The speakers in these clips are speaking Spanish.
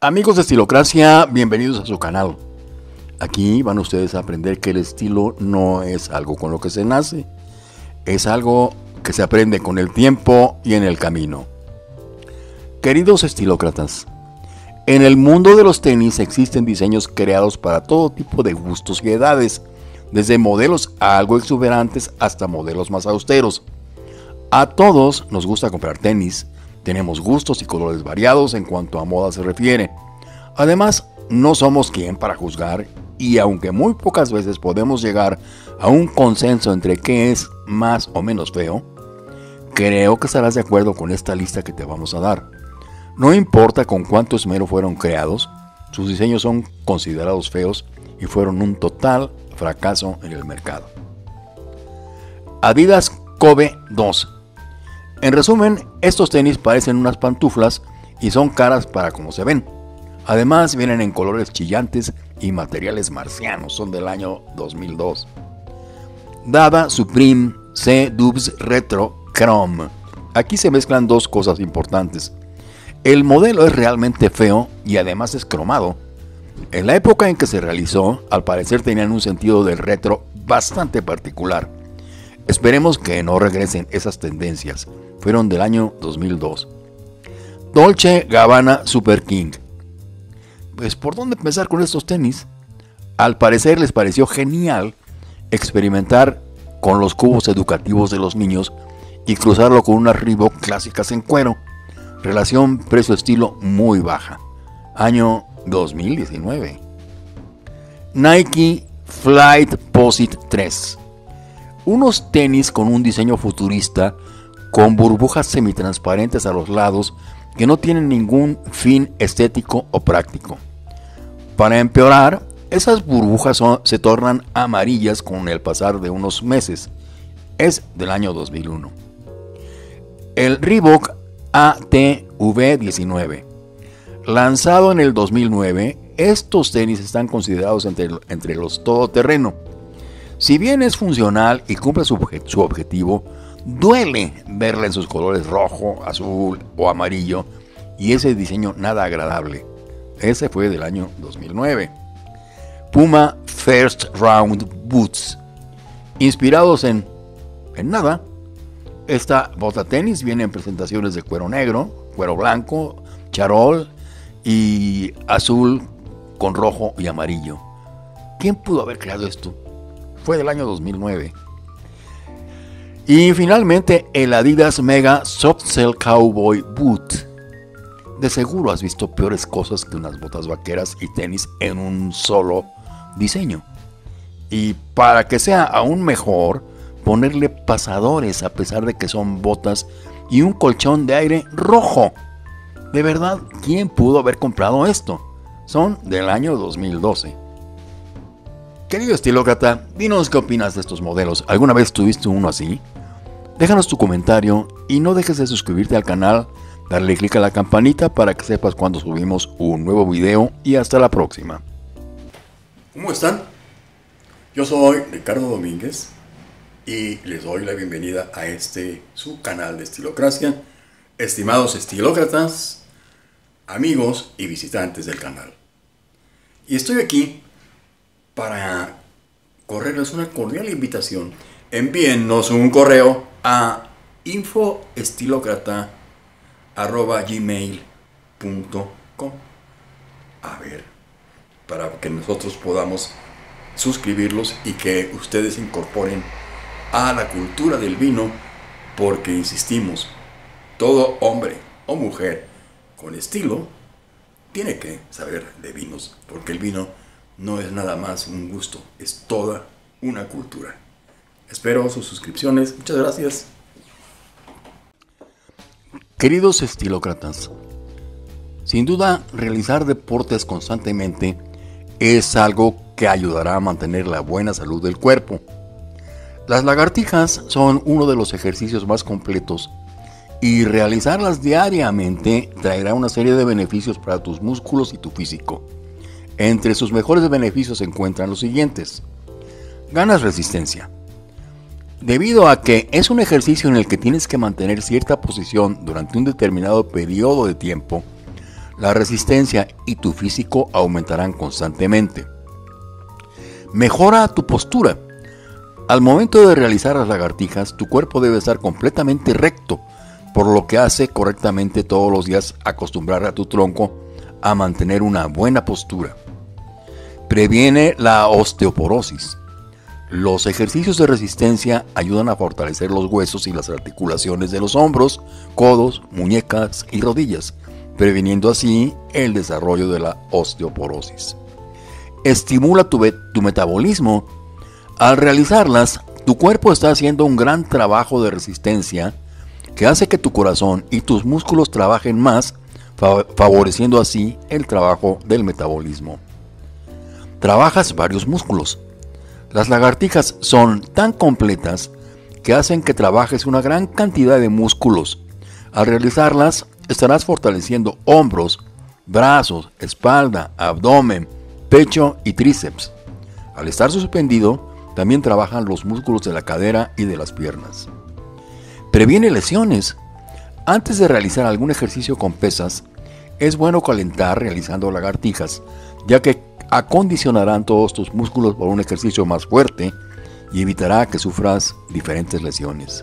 Amigos de Estilocracia, bienvenidos a su canal. Aquí van ustedes a aprender que el estilo no es algo con lo que se nace, es algo que se aprende con el tiempo y en el camino. Queridos estilócratas, en el mundo de los tenis existen diseños creados para todo tipo de gustos y edades, desde modelos algo exuberantes hasta modelos más austeros. A todos nos gusta comprar tenis, tenemos gustos y colores variados en cuanto a moda se refiere. Además, no somos quien para juzgar y aunque muy pocas veces podemos llegar a un consenso entre qué es más o menos feo, creo que estarás de acuerdo con esta lista que te vamos a dar. No importa con cuánto esmero fueron creados, sus diseños son considerados feos y fueron un total fracaso en el mercado. Adidas Kobe 2. En resumen, estos tenis parecen unas pantuflas y son caras para como se ven. Además vienen en colores chillantes y materiales marcianos, son del año 2002. Dada Supreme C Dubs Retro Chrome. Aquí se mezclan dos cosas importantes. El modelo es realmente feo y además es cromado. En la época en que se realizó, al parecer tenían un sentido del retro bastante particular. Esperemos que no regresen esas tendencias. Fueron del año 2002. Dolce Gabbana Super King. Pues ¿por dónde empezar con estos tenis? Al parecer les pareció genial experimentar con los cubos educativos de los niños y cruzarlo con unas Reebok clásicas en cuero. Relación precio-estilo muy baja. Año 2019. Nike Flight Posit 3. Unos tenis con un diseño futurista con burbujas semitransparentes a los lados que no tienen ningún fin estético o práctico. Para empeorar, esas burbujas se tornan amarillas con el pasar de unos meses. Es del año 2001. El Reebok ATV19. Lanzado en el 2009, estos tenis están considerados entre los todoterreno. Si bien es funcional y cumple su objetivo, duele verla en sus colores rojo, azul o amarillo y ese diseño nada agradable. Ese fue del año 2009. Puma First Round Boots. Inspirados en nada. Esta bota tenis viene en presentaciones de cuero negro, cuero blanco, charol y azul con rojo y amarillo. ¿Quién pudo haber creado esto? Fue del año 2009. Y finalmente el Adidas Mega Softshell Cowboy Boot. De seguro has visto peores cosas que unas botas vaqueras y tenis en un solo diseño. Y para que sea aún mejor, ponerle pasadores a pesar de que son botas y un colchón de aire rojo. De verdad, ¿quién pudo haber comprado esto? Son del año 2012. Querido estilócrata, dinos qué opinas de estos modelos. ¿Alguna vez tuviste uno así? Déjanos tu comentario y no dejes de suscribirte al canal, darle clic a la campanita para que sepas cuando subimos un nuevo video y hasta la próxima. ¿Cómo están? Yo soy Ricardo Domínguez y les doy la bienvenida a su canal de Estilocracia. Estimados estilócratas, amigos y visitantes del canal. Y estoy aquí para correrles una cordial invitación. Envíennos un correo a infoestilocrata@gmail.com. A ver, para que nosotros podamos suscribirlos y que ustedes se incorporen a la cultura del vino, porque insistimos, todo hombre o mujer con estilo tiene que saber de vinos, porque el vino no es nada más un gusto, es toda una cultura. Espero sus suscripciones. Muchas gracias. Queridos estilócratas, sin duda realizar deportes constantemente es algo que ayudará a mantener la buena salud del cuerpo. Las lagartijas son uno de los ejercicios más completos y realizarlas diariamente traerá una serie de beneficios para tus músculos y tu físico. Entre sus mejores beneficios se encuentran los siguientes. Ganas resistencia. Debido a que es un ejercicio en el que tienes que mantener cierta posición durante un determinado periodo de tiempo, la resistencia y tu físico aumentarán constantemente. Mejora tu postura. Al momento de realizar las lagartijas, tu cuerpo debe estar completamente recto, por lo que hace correctamente todos los días acostumbrar a tu tronco a mantener una buena postura. Previene la osteoporosis. Los ejercicios de resistencia ayudan a fortalecer los huesos y las articulaciones de los hombros, codos, muñecas y rodillas, previniendo así el desarrollo de la osteoporosis. Estimula tu metabolismo. Al realizarlas, tu cuerpo está haciendo un gran trabajo de resistencia que hace que tu corazón y tus músculos trabajen más, favoreciendo así el trabajo del metabolismo. Trabajas varios músculos. Las lagartijas son tan completas que hacen que trabajes una gran cantidad de músculos. Al realizarlas, estarás fortaleciendo hombros, brazos, espalda, abdomen, pecho y tríceps. Al estar suspendido, también trabajan los músculos de la cadera y de las piernas. Previene lesiones. Antes de realizar algún ejercicio con pesas, es bueno calentar realizando lagartijas, ya que acondicionarán todos tus músculos por un ejercicio más fuerte y evitará que sufras diferentes lesiones.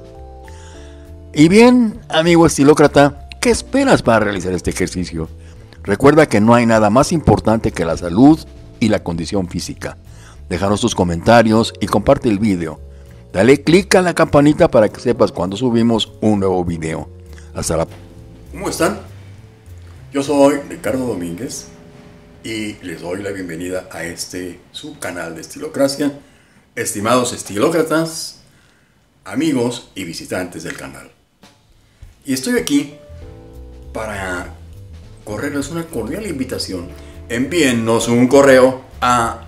Y bien, amigo estilócrata, ¿qué esperas para realizar este ejercicio? Recuerda que no hay nada más importante que la salud y la condición física. Déjanos tus comentarios y comparte el video. Dale click a la campanita para que sepas cuando subimos un nuevo video. Hasta la próxima. ¿Cómo están? Yo soy Ricardo Domínguez y les doy la bienvenida a su canal de Estilocracia. Estimados estilócratas, amigos y visitantes del canal. Y estoy aquí para correrles una cordial invitación. Envíennos un correo a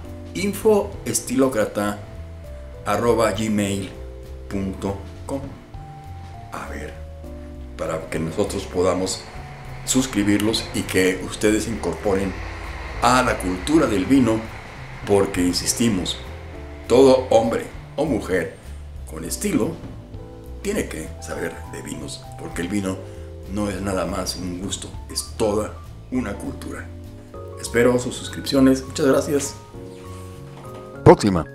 infoestilocrata@gmail.com. A ver, para que nosotros podamos suscribirlos y que ustedes se incorporen a la cultura del vino, porque insistimos, todo hombre o mujer con estilo tiene que saber de vinos, porque el vino no es nada más un gusto, es toda una cultura. Espero sus suscripciones. Muchas gracias. Próxima.